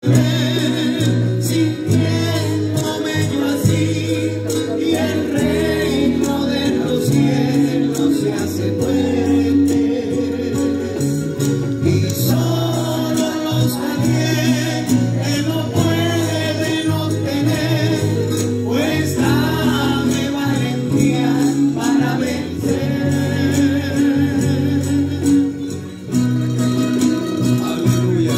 sintiéndome yo así, y el reino de los cielos se hace fuerte, y solo los valientes lo pueden obtener, pues dame valentía para vencer. Aleluya.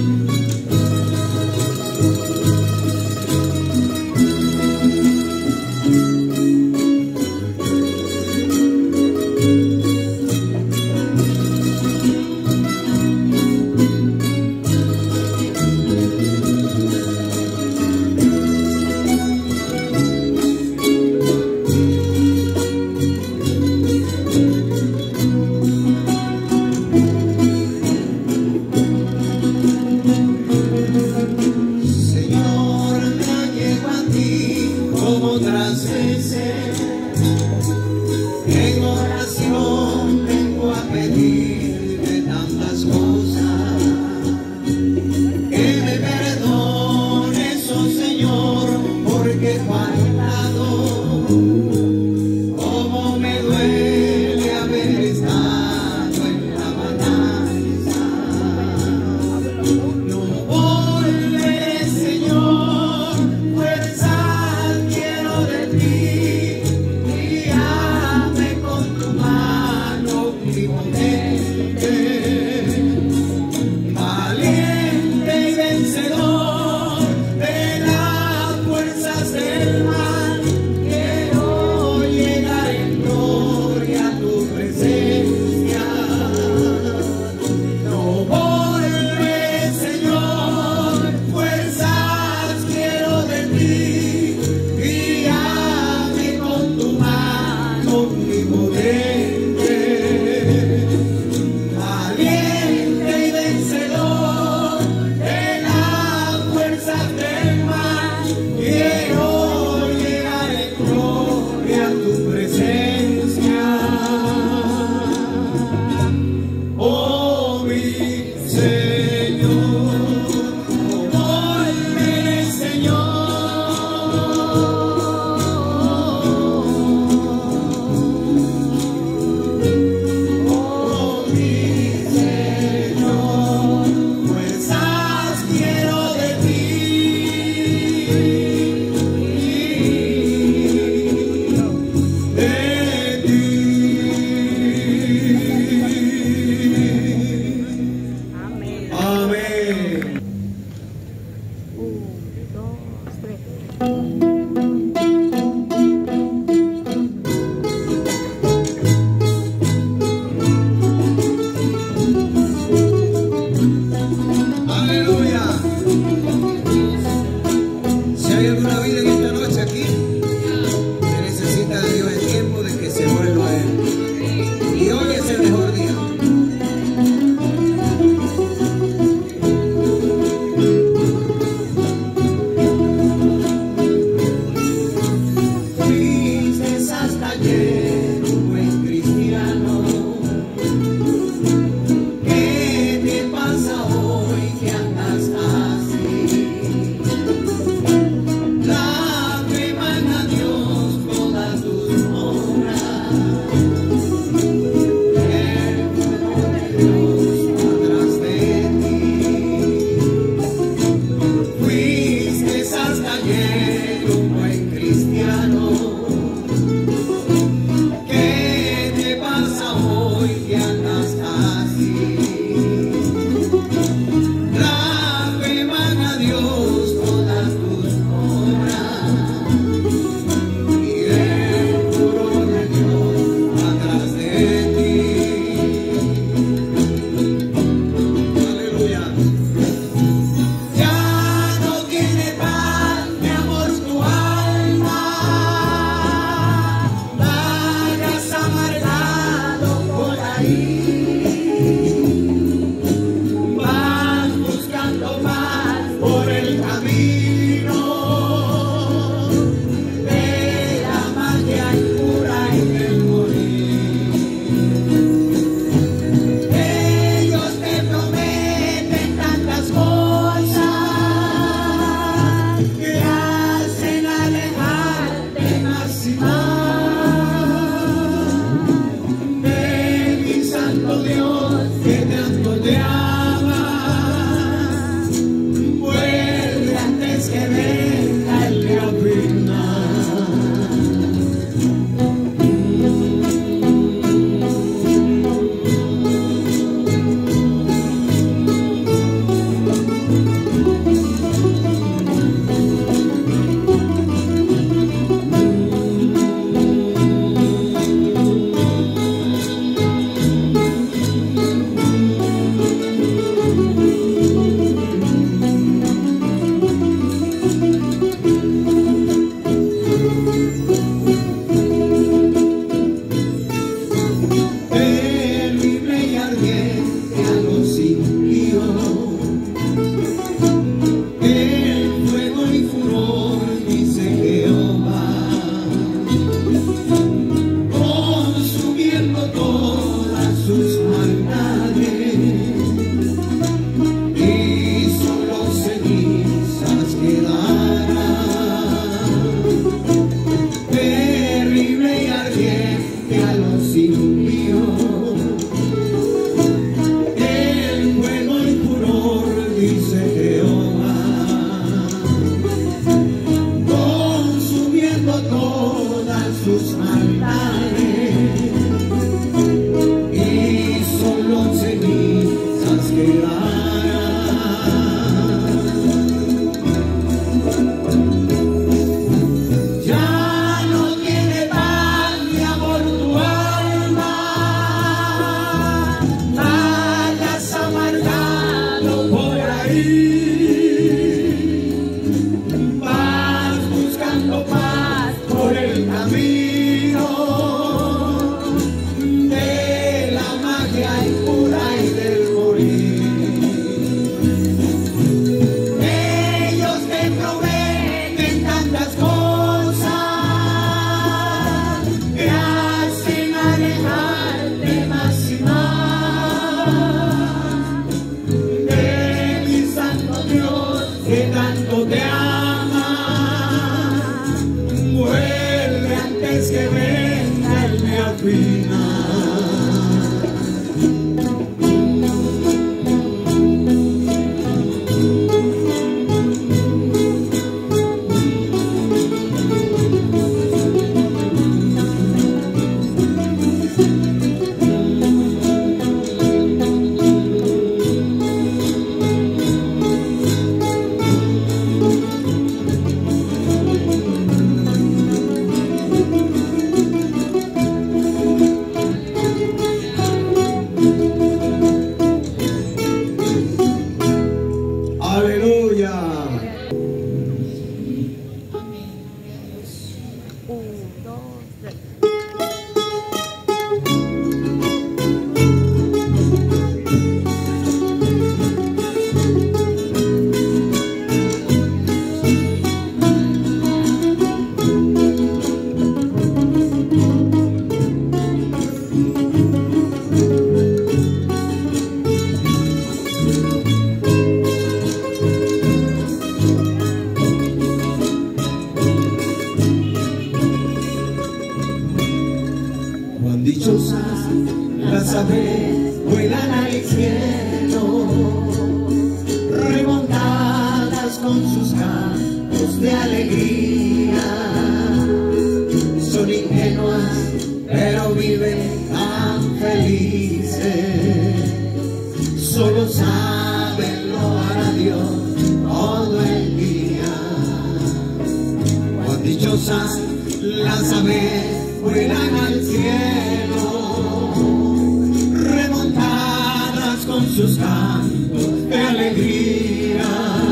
Señor, me llevo a ti como otras veces, en oración vengo a pedirte tantas cosas, que me perdones, oh Señor, porque he fallado, como me duele haber estado en la balanza. No volveré, Señor, fuerzas quiero de ti, guíame con tu mano omnipotente, valiente y vencedor de las fuerzas del mal. Quiero llegar en gloria a tu presencia. No volveré, Señor, fuerzas quiero de ti, guíame con tu mano omnipotente, valiente y vencedor de las fuerzas del mal. Quiero llegar en gloria a tu presencia. Oh mi Señor, no volveré, Señor. Oh mi Señor, fuerzas quiero de ti, de ti. Amén. Amén. 1, 2, 3. Aleluya. Si hay alguna vida en esta noche aquí que necesita de Dios, es tiempo de que se vuelva a Él. Y hoy es el mejor día. Fuiste hasta ayer un buen cristiano. ¿Qué te pasa hoy que andas así? La fe manda a Dios todas tus obras. El fuego de Dios atrás de ti. Fuiste hasta ayer un buen cristiano. ¿Qué te pasa hoy que andas así? La fe manda a Dios todas tus obras, y el furor de Dios atrás de ti. Aleluya. Ya no tiene paz, mi amor, tu alma. Vayas amargado por ahí. Vas buscando más por el camino de la magia impura y del morir. Ellos te prometen tantas cosas, que tanto te ama, vuelve antes que venga el día final. Aleluya. Dos, tres. Cuán dichosas las aves vuelan al cielo, remontadas con sus cantos de alegría. Son ingenuas, pero viven tan felices. Solo saben loar a Dios todo el día. Cuán dichosas las aves vuelan al cielo, remontadas con sus cantos de alegría.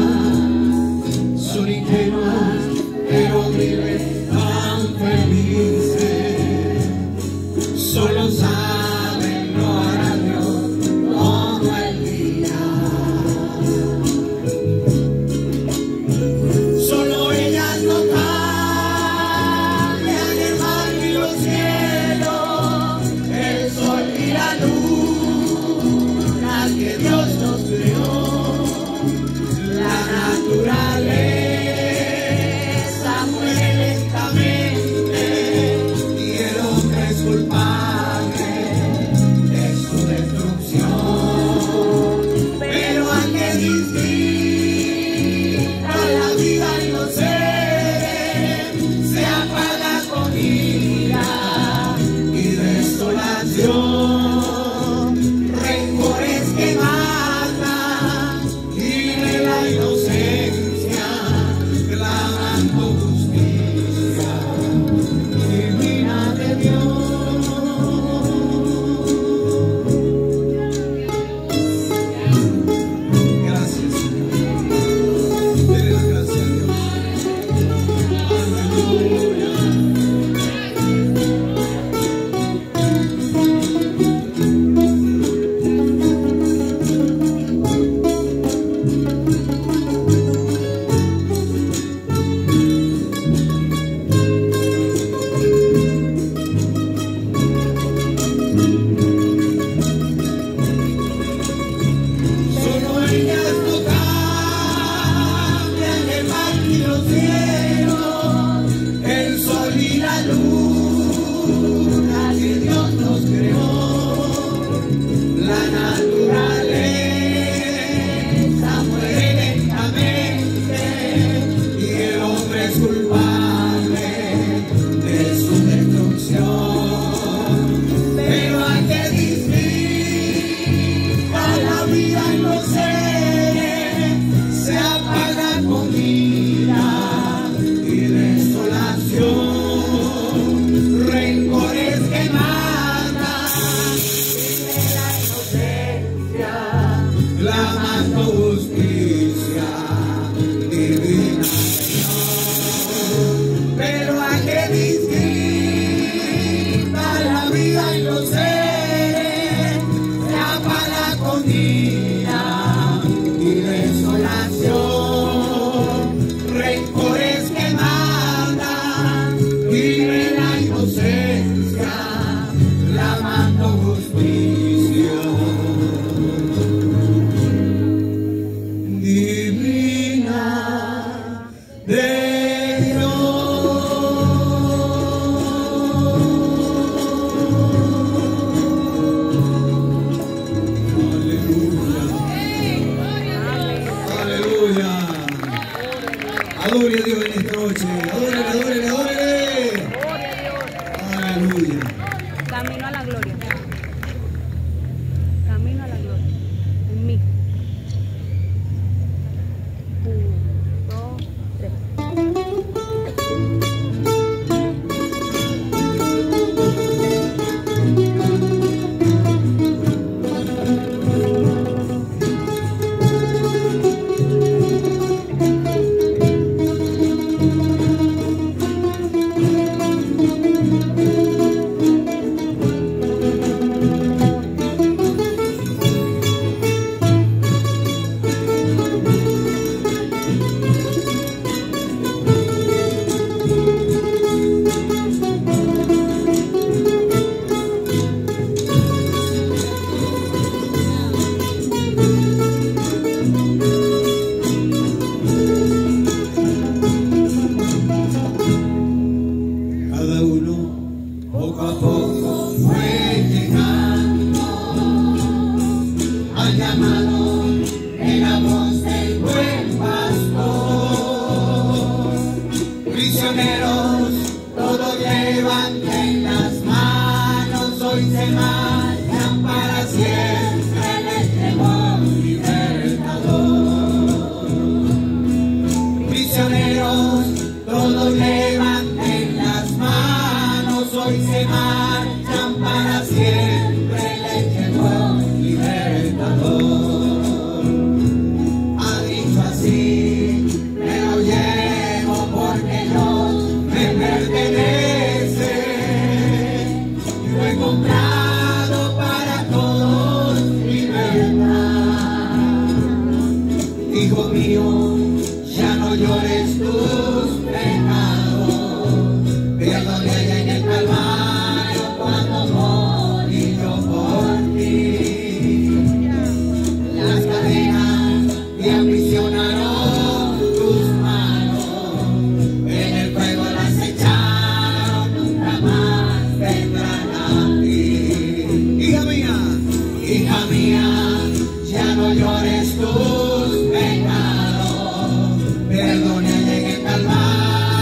Son ingenuas, pero viven tan felices. Solo saben loar a Dios todo el día. Solo ellas no cambian el mar ni los cielos. Adore a Dios en esta noche. Adórele, adórele, adórele. Gloria a Dios. Aleluya. Camino a la gloria. Camino a la gloria. En mí. 1, 2, 3. Todos levanten las manos, hoy se marchan para siempre, les llegó un libertador. Prisioneros, todos levanten las manos, hoy se marchan para siempre, les llegó un libertador. Ha dicho así, me lo llevo porque Dios me pertenece, yo he comprado para todos libertad. Hijo mío, ya no llores tus pecados, perdón allá en el Calvario cuando morí yo por ti. Las cadenas te aprisionaron tus manos, en el fuego las echaron, nunca más vendrán a ti. Hija mía, ya no llores tus pecados, perdona en el Calvario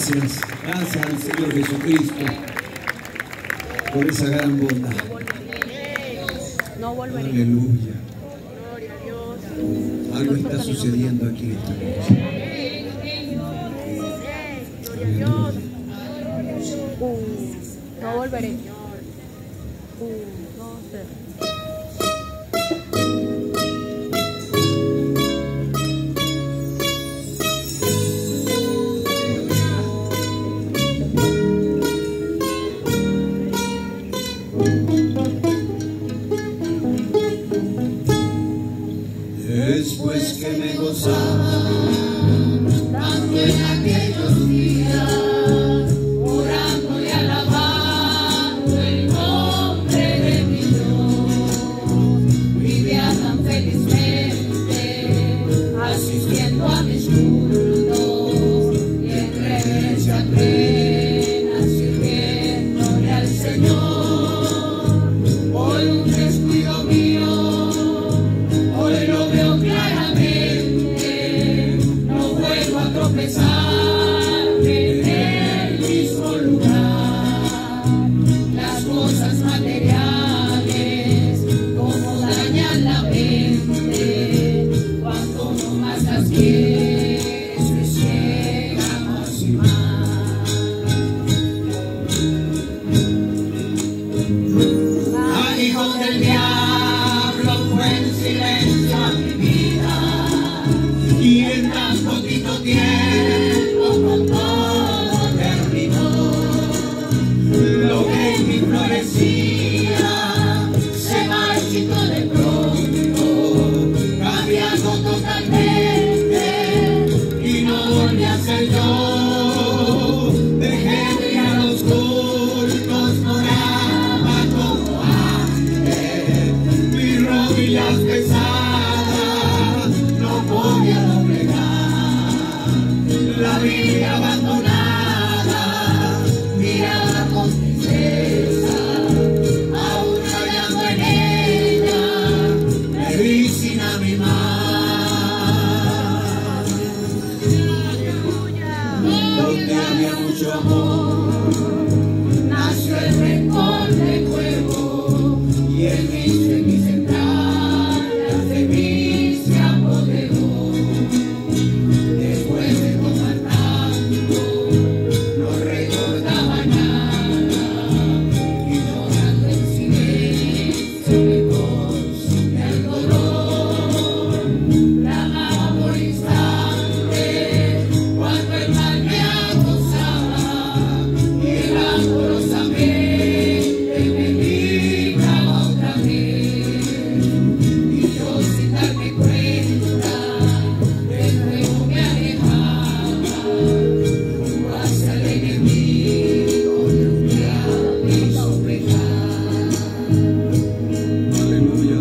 Gracias, gracias al Señor Jesucristo por esa gran bondad. No volveré. Aleluya. Gloria a Dios. Algo está sucediendo aquí esta noche. Gloria a Dios. No volveré. 1, 2, 3. Después que me gozaba tanto en aquellos días, orando y alabando el nombre de mi Dios, vivía tan felizmente asistiendo a mis cultos y en reverencia plena sirviéndole al Señor. Hoy un descuido mío, hoy lo veo claramente, no vuelvo a tropezar en el mismo lugar. Las cosas materiales, como dañan la mente, cuanto uno más las quiere, se ciega más y más. Aguijón del diablo fue en silencio a mi vida, y en tan poquito tiempo con todo terminó. Lo que en mí florecía se marchitó de pronto, cambiando totalmente, y no volví a ser yo. Dejé de ir a los cultos, oraba como antes, mis rodillas pesadas no podía doblegar. La vida abandonada miraba con tristeza, aún rayando en ella medicina mi mar. Donde había mucho amor, nació el rencor de fuego, y el vicio en mis entrañas de mí se apoderó. Después de tomar tanto, no recordaba nada, y llorando en silencio me consume el dolor. Clamaba por instantes cuando el mal me acosaba, y amorosamente me libraba otra vez. Y yo, sin darme cuenta, de nuevo me alejaba, rumbo hacia el enemigo que un día me hizo pecar. Aleluya.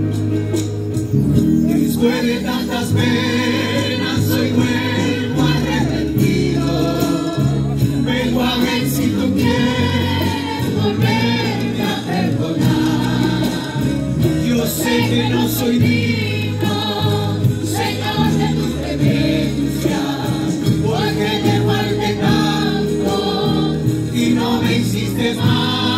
Después de tantas penas hoy vuelvo arrepentido, vengo a ver si tú quieres volverme a perdonar. Yo sé que no soy digno, Señor, de tu clemencia, porque te falté tanto y no me hiciste mal.